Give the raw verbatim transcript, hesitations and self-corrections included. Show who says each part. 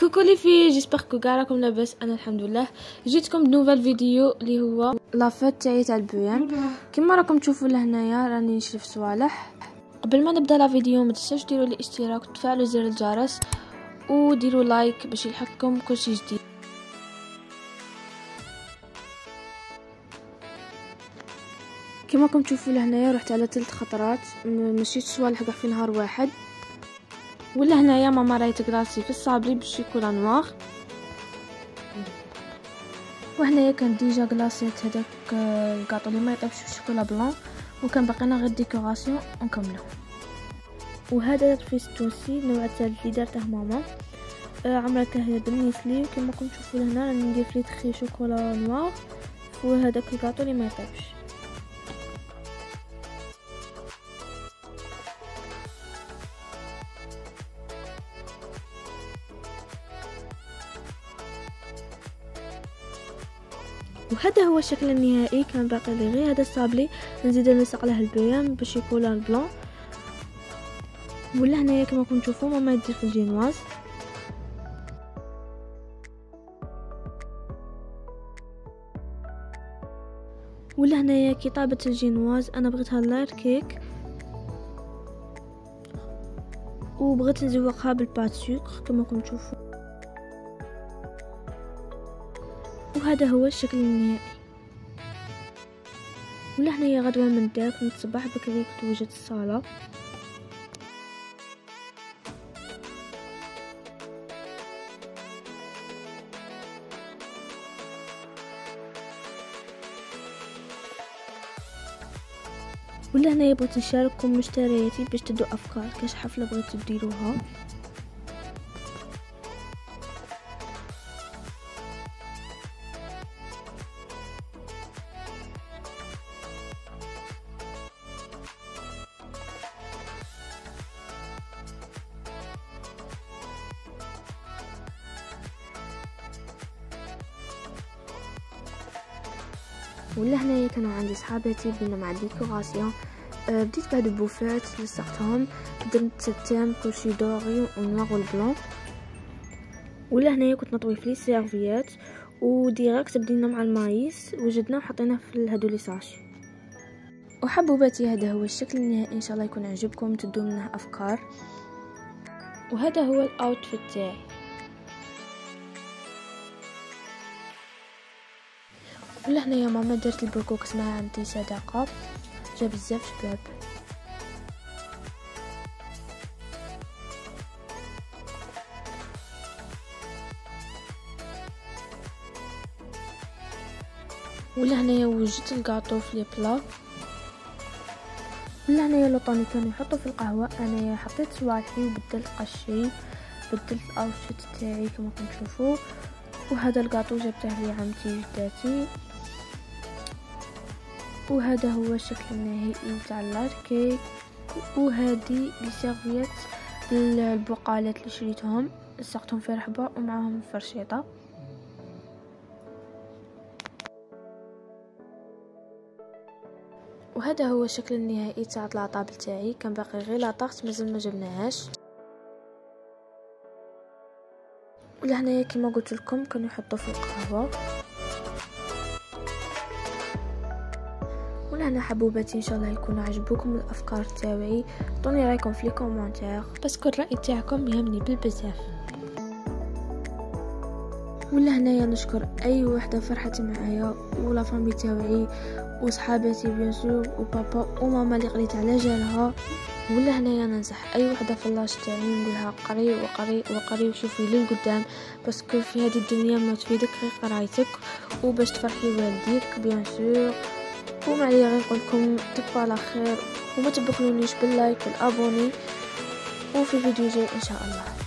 Speaker 1: كوكو لي في جيسبر كو كاع راكم لاباس. انا الحمد لله جيتكم بنوفال فيديو اللي هو لافات تاعي تاع البيام. كما راكم تشوفوا لهنايا راني نشرف صوالح. قبل ما نبدا لا فيديو ما تنساوش ديروا لي اشتراك وتفعلوا زر الجرس وديروا لايك باش يلحقكم كلشي جديد. كما راكم تشوفوا لهنايا رحت على ثلاث خطرات مشيت صوالح كاع في نهار واحد. ولا هنايا ماما راهي تكراسي في الصابلي بالشوكولا نوار، وهنايا كان ديجا كلاصيت هذاك الكاطو اللي ما يطيبش بالشوكولا بلون، وكان باقينا غير ديكوراسيون ونكملو. وهذا الفيستوسي نوع ثالث اللي دارته ماما آه عملته بالنيسلي. كما راكم تشوفوا هنا راني ندير فيه تخي شوكولا نوار وهذاك الكاطو اللي ما يطيبش. وهذا هو الشكل النهائي. كان باقي لي غير هذا الصابلي نزيد نلصق له البيام بالشوكولا البلون. ولا هنايا كما راكم تشوفوا ماما يدير في الجينواز. ولا هنايا كي طابت الجينواز انا بغيتها لاير كيك وبغيت نزوقها بالبات سكر كما راكم تشوفوا. وهذا هو الشكل النهائي. ولا هنايا غدوه من داك من الصباح بكري كنت وجدت الصاله. ولا هنايا بغيت نشارككم مشترياتي باش تدو افكار كاش حفله بغيتو ديروها. ولا هنايا كانوا عندي صحاباتي بدنا مع الديكوراسيون. أه بديت بعد بوفات لصقتهم درت ستان كلشي دوري ونوار والبلون. ولا هنايا كنت نطوي في لي سيرفيات وديريكت بدينا مع المايس وجدنا وحطيناه في هادو لي ساشي. وحبوباتي هذا هو الشكل النهائي. ان شاء الله يكون عجبكم تدوا منه افكار. وهذا هو الاوتفيت تاعي. ولا هنايا ماما درت البركوك اسمها عندي صداقه جا بزاف شباب. ولا هنايا وجدت الكاطو في لي بلا. ولا هنايا لوطوني كانوا يحطوا في القهوه انايا حطيت صوالحي وبدلت قشي بدلت الاوتفيت تاعي كما راكم تشوفوا. وهذا الكاطو جبته لي عمتي جداتي. وهذا هو الشكل النهائي تاع اللاير كيك. وهذه لي سيرفيات البقالات اللي شريتهم لصقتهم في رحبه ومعاهم فرشيطه. وهذا هو الشكل النهائي تاع لاطابل تاعي. كان باقي غير لاطاغت مازال ما جبناهاش. ولا هنايا كما قلت لكم كانوا يحطوا في القهوه. ولا هنا حبوباتي ان شاء الله يكونوا عجبوكم الافكار تاعي. عطوني رايكم في لي كومونتير باسكو الراي تاعكم يهمني بالبزاف. ولا هنايا نشكر اي وحده فرحت معايا ولا فامي تاعي وصحاباتي بيان سور وبابا وماما اللي قريت على جالها. ولا هنايا ننصح اي وحده في اللاش تاعي نقولها قري وقري وقري وشوفي للقدام باسكو في هذه الدنيا ما تفيدك غير قرايتك وباش تفرحي والديك بيان سور. وما عليا غير نقولكم تبقوا على خير وما تبخلونيش باللايك والابوني. وفي فيديو جاي ان شاء الله.